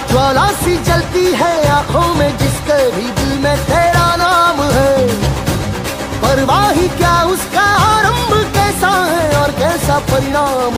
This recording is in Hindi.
ज्वाला सी जलती है आंखों में जिसके भी दिल में तेरा नाम है। परवाह ही क्या उसका आरंभ कैसा है और कैसा परिणाम।